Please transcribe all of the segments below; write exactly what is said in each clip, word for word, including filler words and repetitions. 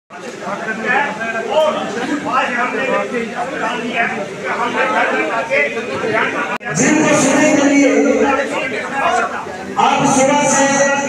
जिनको सुनने के लिए आप सुबह से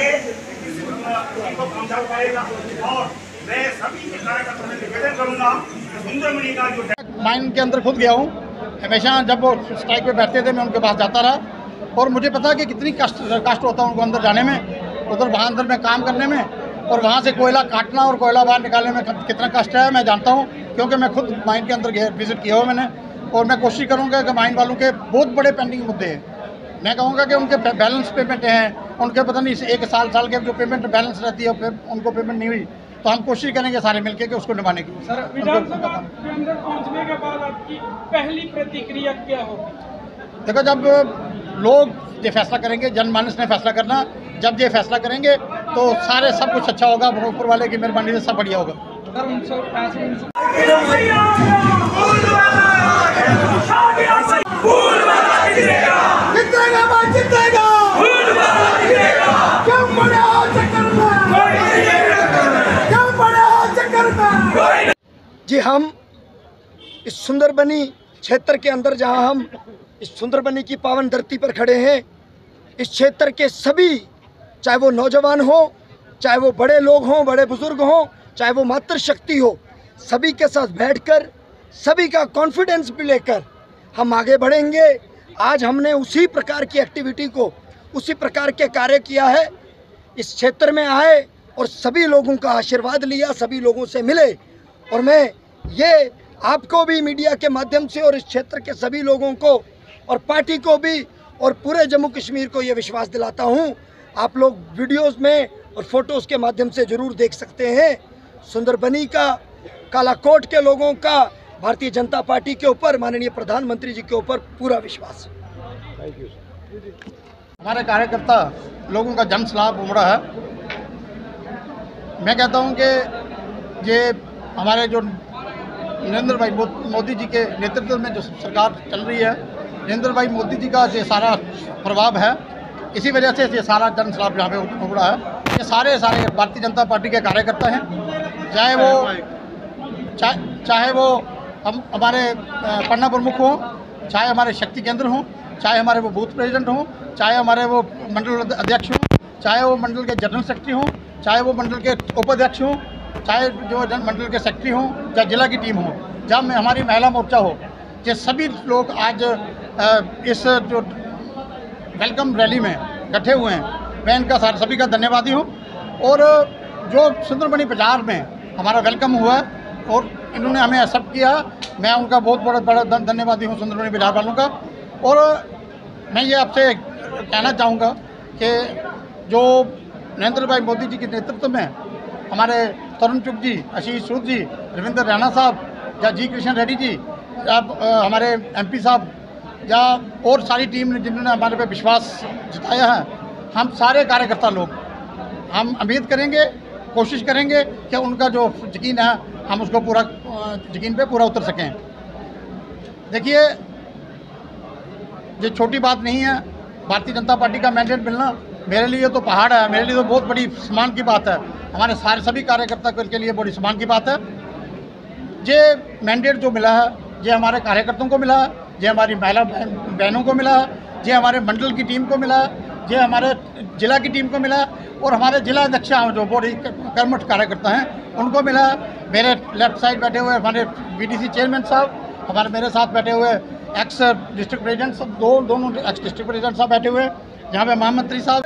माइन के अंदर खुद गया हूँ। हमेशा जब वो स्ट्राइक पे बैठते थे मैं उनके पास जाता रहा और मुझे पता है कि कितनी कष्ट कष्ट होता है उनको अंदर जाने में, उधर वहाँ अंदर में काम करने में, और वहाँ से कोयला काटना और कोयला बाहर निकालने में कितना कष्ट है मैं जानता हूँ, क्योंकि मैं खुद माइन के अंदर विजिट किया हुआ मैंने। और मैं कोशिश करूँगा कि माइन वालों के बहुत बड़े पेंडिंग मुद्दे हैं। मैं कहूँगा कि उनके बैलेंस पेमेंट हैं, उनके पता नहीं एक साल साल के जो पेमेंट बैलेंस रहती है उनको पेमेंट नहीं हुई, तो हम कोशिश करेंगे सारे मिलकर के उसको निभाने की। सर, विधानसभा के अंदर पहुंचने के बाद आपकी पहली प्रतिक्रिया क्या होगी? देखो, जब लोग ये फैसला करेंगे, जनमानस ने फैसला करना, जब ये फैसला करेंगे तो सारे सब कुछ अच्छा होगा, ऊपर वाले की मेहरबानी से सब बढ़िया होगा। जी, हम इस सुंदरबनी क्षेत्र के अंदर जहां हम इस सुंदरबनी की पावन धरती पर खड़े हैं, इस क्षेत्र के सभी, चाहे वो नौजवान हो, चाहे वो बड़े लोग हों, बड़े बुजुर्ग हों, चाहे वो मातृशक्ति हो, सभी के साथ बैठकर सभी का कॉन्फिडेंस भी लेकर हम आगे बढ़ेंगे। आज हमने उसी प्रकार की एक्टिविटी को, उसी प्रकार के कार्य किया है। इस क्षेत्र में आए और सभी लोगों का आशीर्वाद लिया, सभी लोगों से मिले, और मैं ये आपको भी मीडिया के माध्यम से और इस क्षेत्र के सभी लोगों को और पार्टी को भी और पूरे जम्मू कश्मीर को ये विश्वास दिलाता हूँ। आप लोग वीडियोस में और फोटोज़ के माध्यम से ज़रूर देख सकते हैं, सुंदरबनी का, कालाकोट के लोगों का भारतीय जनता पार्टी के ऊपर, माननीय प्रधानमंत्री जी के ऊपर पूरा विश्वास। Thank you. हमारे कार्यकर्ता लोगों का जन सलाह उमड़ा है। मैं कहता हूं कि ये हमारे जो नरेंद्र भाई मोदी जी के नेतृत्व में जो सरकार चल रही है, नरेंद्र भाई मोदी जी का ये सारा प्रभाव है, इसी वजह से ये सारा जन सलाह यहाँ पे उमड़ा है। ये सारे सारे भारतीय जनता पार्टी के कार्यकर्ता हैं, चाहे वो चा, चाहे वो हम हमारे पन्ना प्रमुख हों, चाहे हमारे शक्ति केंद्र हों, चाहे हमारे वो बूथ प्रेसिडेंट हों, चाहे हमारे वो मंडल अध्यक्ष हों, चाहे वो मंडल के जनरल सेक्रेटरी हों, चाहे वो मंडल के उपाध्यक्ष हों, चाहे जो मंडल के सेक्रेटरी हों, चाहे जिला की टीम हो, जब में हमारी महिला मोर्चा हो, ये सभी लोग आज इस जो वेलकम रैली में इकट्ठे हुए हैं, मैं इनका सारे सभी का धन्यवादी हूँ। और जो सुंदरबनी बाजार में हमारा वेलकम हुआ और इन्होंने हमें एक्सेप्ट किया, मैं उनका बहुत बड़ा बड़ा धन्यवादी हूँ सुंदरबनी बाजार वालों का। और मैं ये आपसे कहना चाहूँगा कि जो नरेंद्र भाई मोदी जी के नेतृत्व में हमारे तरुण चुग जी, आशीष सूद जी, रविंद्र रैना साहब, या जी कृष्ण रेड्डी जी, या हमारे एमपी साहब, या और सारी टीम ने जिन्होंने हमारे पे विश्वास जताया है, हम सारे कार्यकर्ता लोग हम उम्मीद करेंगे, कोशिश करेंगे कि उनका जो यकीन है हम उसको पूरा यकीन पे पूरा उतर सकें। देखिए, ये छोटी बात नहीं है, भारतीय जनता पार्टी का मैंडेट मिलना मेरे लिए तो पहाड़ है, मेरे लिए तो बहुत बड़ी सम्मान की बात है, हमारे सारे सभी कार्यकर्ता के लिए बड़ी सम्मान की बात है। ये मैंडेट जो मिला है, ये हमारे कार्यकर्ताओं को मिला है, ये हमारी महिला बहनों को मिला है, ये हमारे मंडल की टीम को मिला है, ये हमारे जिला की टीम को मिला है, और हमारे जिला अध्यक्ष जो बड़ी कर्मठ कार्यकर्ता हैं उनको मिला है। मेरे लेफ्ट साइड बैठे हुए हमारे बीडीसी चेयरमैन साहब, हमारे मेरे साथ बैठे हुए एक्स डिस्ट्रिक्ट प्रेसिडेंट सब, दो दोनों एक्स डिस्ट्रिक्ट प्रेसिडेंट साहब बैठे हुए, यहाँ पे महामंत्री साहब।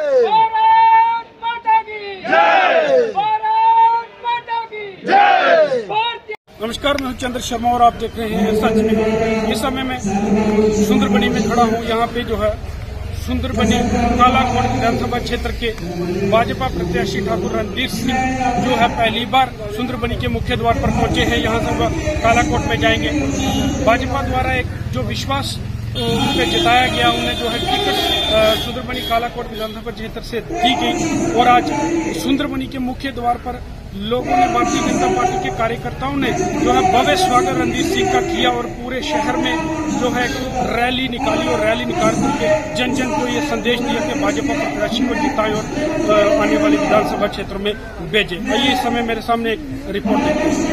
नमस्कार, मैं चंद्र शर्मा और आप देख रहे हैं सच न्यूज़। इस समय मैं सुंदरबनी में खड़ा हूँ। यहाँ पे जो है सुंदरबनी कालाकोट विधानसभा क्षेत्र के भाजपा प्रत्याशी ठाकुर रणधीर सिंह जो है पहली बार सुंदरबनी के मुख्य द्वार पर पहुंचे हैं। यहाँ से वह कालाकोट में जाएंगे। भाजपा द्वारा एक जो विश्वास उन पे जताया गया, उन्हें जो है टिकट सुंदरबनी कालाकोट विधानसभा क्षेत्र से दी गई, और आज सुंदरबनी के मुख्य द्वार पर लोगों ने भारतीय जनता पार्टी के कार्यकर्ताओं ने जो है भव्य स्वागत रणजीत सिंह का किया और पूरे शहर में जो है रैली निकाली और रैली निकाल करके जन जन को ये संदेश दिया कि भाजपा प्रत्याशी को जिताएं और आने वाले विधानसभा क्षेत्र में भेजें। आइए इस समय मेरे सामने एक रिपोर्ट देखते हैं।